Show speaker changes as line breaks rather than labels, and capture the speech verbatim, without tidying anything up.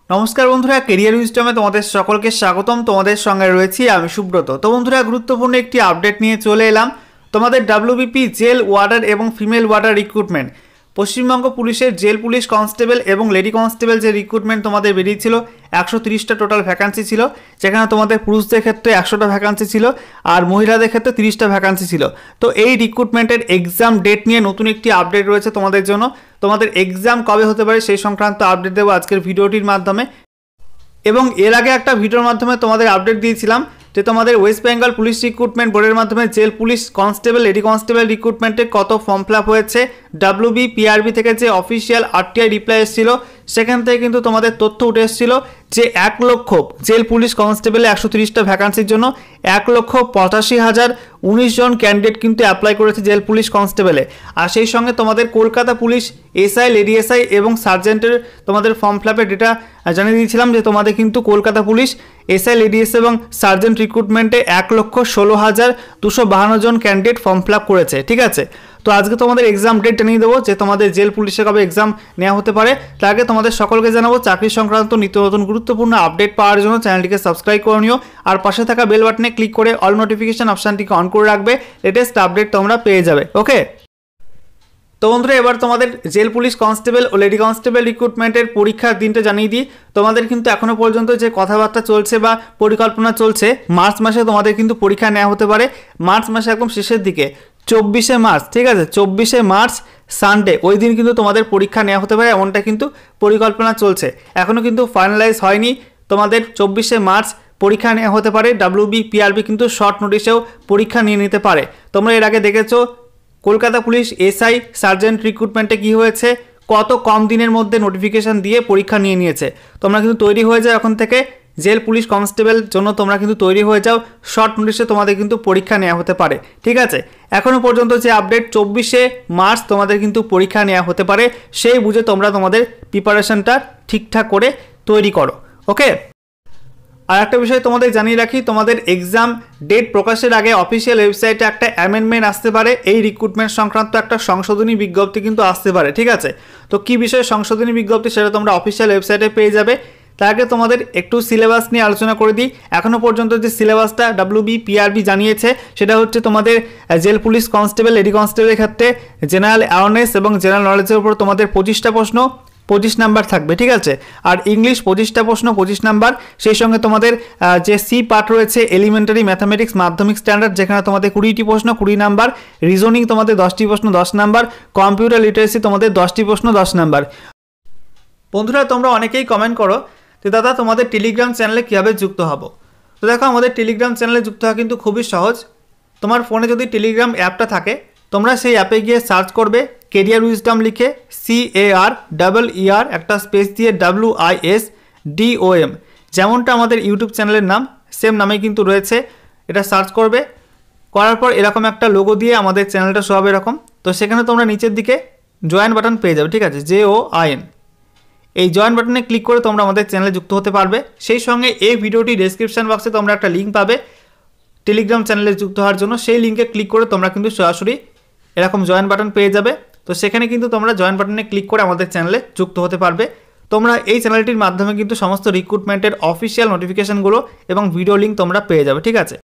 नमस्कार बंधुरा कैरियर उइजडमे तुम्हारे सकलके स्वागतम। तुम्हारे संगे रयेछि आमि सुब्रत। तो बंधुरा गुरुत्वपूर्ण एक आपडेट निये चले एलाम। तुम्हारे डब्ल्यूबीपी जेल वार्डार एवं फिमेल वार्डार रिक्रुटमेंट पश्चिमबंग पुलिशेर जेल पुलिश कन्स्टेबल एवं लेडी कन्स्टेबल जे रिक्रुटमेंट तुम्हारे बेरिয়েছিল একশো ত্রিশটা টোটাल ভ্যাকান্সি ছিল, যেখানে তোমাদের পুরুষদের ক্ষেত্রে একশোটা ভ্যাকান্সি ছিল আর মহিলাদের ক্ষেত্রে তিরিশটা ভ্যাকান্সি ছিল। তো এই রিক্রুটমেন্টের এক্সাম ডেট নিয়ে নতুন একটি আপডেট রয়েছে তোমাদের জন্য। তোমাদের এক্সাম কবে হতে পারে সেই সংক্রান্ত আপডেট দেবো আজকের ভিডিওটির মাধ্যমে। এবং এর আগে একটা ভিডিওর মাধ্যমে তোমাদের আপডেট দিয়েছিলাম যে তোমাদের ওয়েস্ট বেঙ্গল পুলিশ রিক্রুটমেন্ট বোর্ডের মাধ্যমে jail police constable lady constable রিক্রুটমেন্টে কত ফর্ম ফিল আপ হয়েছে, ডাব্লিউবি পিআরবি থেকে যে অফিসিয়াল আরটিআই রিপ্লাই এসেছিল সেখান থেকে কিন্তু তোমাদের তথ্য উঠে এসেছিল যে এক লক্ষ জেল পুলিশ কনস্টেবলে একশো তিরিশটা ভ্যাকান্সির জন্য এক লক্ষ পঁচাশি হাজার উনিশ জন ক্যান্ডিডেট কিন্তু অ্যাপ্লাই করেছে জেল পুলিশ কনস্টেবলে। আর সেই সঙ্গে তোমাদের Kolkata police SI lady SI এবং সার্জেন্টের তোমাদের ফর্ম ফিল আপের ডেটা জানিয়ে দিয়েছিলাম যে তোমাদের কিন্তু Kolkata police SI lady SI এবং সার্জেন্ট রিক্রুটমেন্টে এক লক্ষ ষোলো হাজার দুশো বাহান্ন জন ক্যান্ডিডেট ফর্ম ফিল আপ করেছে। ঠিক আছে, তো আজকে তোমাদের এক্সাম ডেট জানিয়ে দেবো যে তোমাদের জেল পুলিশে কবে এক্সাম নেওয়া হতে পারে। তার আগে তোমাদের সকলকে জানাবো চাকরি সংক্রান্ত নিত্য নতুন গুরুত্বপূর্ণ আপডেট পাওয়ার জন্য চ্যানেলটিকে সাবস্ক্রাইব করে নিও আর পাশে থাকা বেল বাটনে ক্লিক করে অল নোটিফিকেশন অপশানটিকে অন করে রাখবে, লেটেস্ট আপডেট তোমরা পেয়ে যাবে। ওকে, তো বন্ধুরা এবার তোমাদের জেল পুলিশ কনস্টেবল ও লেডি কনস্টেবল রিক্রুটমেন্টের পরীক্ষার দিনটা জানিয়ে দিই। তোমাদের কিন্তু এখনও পর্যন্ত যে কথাবার্তা চলছে বা পরিকল্পনা চলছে, মার্চ মাসে তোমাদের কিন্তু পরীক্ষা নেওয়া হতে পারে। মার্চ মাসে একদম শেষের দিকে চব্বিশে মার্চ, ঠিক আছে, চব্বিশে মার্চ সানডে ওই দিন কিন্তু তোমাদের পরীক্ষা নেওয়া হতে পারে, এমনটা কিন্তু পরিকল্পনা চলছে। এখনও কিন্তু ফাইনালাইজ হয়নি। তোমাদের চব্বিশে মার্চ পরীক্ষা নেওয়া হতে পারে। ডাব্লিউবি পিআরবি কিন্তু শর্ট নোটিশেও পরীক্ষা নিয়ে নিতে পারে। তোমরা এর আগে দেখেছো কলকাতা পুলিশ এসআই সার্জেন্ট রিক্রুটমেন্টে কী হয়েছে, কত কম দিনের মধ্যে নোটিফিকেশান দিয়ে পরীক্ষা নিয়ে নিয়েছে। তোমরা কিন্তু তৈরি হয়ে যাও এখন থেকে জেল পুলিশ কনস্টেবল জন্য তোমরা কিন্তু তৈরি হয়ে যাও, শর্ট নোটিশে তোমাদের কিন্তু পরীক্ষা নেওয়া হতে পারে। ঠিক আছে, এখনও পর্যন্ত যে আপডেট চব্বিশে মার্চ তোমাদের কিন্তু পরীক্ষা নেওয়া হতে পারে, সেই বুঝে তোমরা তোমাদের প্রিপারেশনটা ঠিকঠাক করে তৈরি করো। ওকে, আর একটা বিষয় তোমাদের জানিয়ে রাখি, তোমাদের এক্সাম ডেট প্রকাশের আগে অফিসিয়াল ওয়েবসাইটে একটা অ্যামেন্ডমেন্ট আসতে পারে, এই রিক্রুটমেন্ট সংক্রান্ত একটা সংশোধনী বিজ্ঞপ্তি কিন্তু আসতে পারে। ঠিক আছে, তো কী বিষয়ে সংশোধনী বিজ্ঞপ্তি সেটা তোমরা অফিসিয়াল ওয়েবসাইটে পেয়ে যাবে। তার আগে তোমাদের একটু সিলেবাস নিয়ে আলোচনা করে দিই। এখনও পর্যন্ত যে সিলেবাসটা ডাব্লিউবি পিআরবি জানিয়েছে সেটা হচ্ছে তোমাদের জেল পুলিশ কনস্টেবল লেডি কনস্টেবলের ক্ষেত্রে জেনারেল অ্যাওয়ারনেস এবং জেনারেল নলেজের উপর তোমাদের পঁচিশটা প্রশ্ন পঁচিশ নাম্বার থাকবে। ঠিক আছে, আর ইংলিশ পঁচিশটা প্রশ্ন পঁচিশ নাম্বার। সেই সঙ্গে তোমাদের যে সি পার্ট রয়েছে এলিমেন্টারি ম্যাথামেটিক্স মাধ্যমিক স্ট্যান্ডার্ড, যেখানে তোমাদের কুড়িটি প্রশ্ন কুড়ি নাম্বার, রিজনিং তোমাদের দশটি প্রশ্ন দশ নাম্বার, কম্পিউটার লিটারেসি তোমাদের দশটি প্রশ্ন দশ নাম্বার। বন্ধুরা তোমরা অনেকেই কমেন্ট করো যে দাদা তোমাদের টেলিগ্রাম চ্যানেলে কীভাবে যুক্ত হব। তো দেখো আমাদের টেলিগ্রাম চ্যানেলে যুক্ত হওয়া কিন্তু খুবই সহজ। তোমার ফোনে যদি টেলিগ্রাম অ্যাপটা থাকে তোমরা সেই অ্যাপে গিয়ে সার্চ করবে কেরিয়ার উইজডম লিখে, C A R double E R একটা স্পেস দিয়ে W I S D O M, যেমনটা আমাদের ইউটিউব চ্যানেলের নাম সেম নামেই কিন্তু রয়েছে। এটা সার্চ করবে, করার পর এরকম একটা লোগো দিয়ে আমাদের চ্যানেলটা শো হবে এরকম। তো সেখানে তোমরা নিচের দিকে জয়েন বাটন পেয়ে যাবে। ঠিক আছে, জে ও আই এন, এই জয়েন বাটনে ক্লিক করে তোমরা আমাদের চ্যানেলে যুক্ত হতে পারবে। সেই সঙ্গে এই ভিডিওটি ডেসক্রিপশন বক্সে তোমরা একটা লিঙ্ক পাবে টেলিগ্রাম চ্যানেলে যুক্ত হওয়ার জন্য, সেই লিঙ্কে ক্লিক করে তোমরা কিন্তু সরাসরি এরকম জয়েন বাটন পেয়ে যাবে। তো সেখানে কিন্তু তোমরা জয়েন বাটনে ক্লিক করে আমাদের চ্যানেলে যুক্ত হতে পারবে। তোমরা এই চ্যানেলটির মাধ্যমে কিন্তু সমস্ত রিক্রুটমেন্টের অফিসিয়াল নোটিফিকেশানগুলো এবং ভিডিও লিঙ্ক তোমরা পেয়ে যাবে। ঠিক আছে।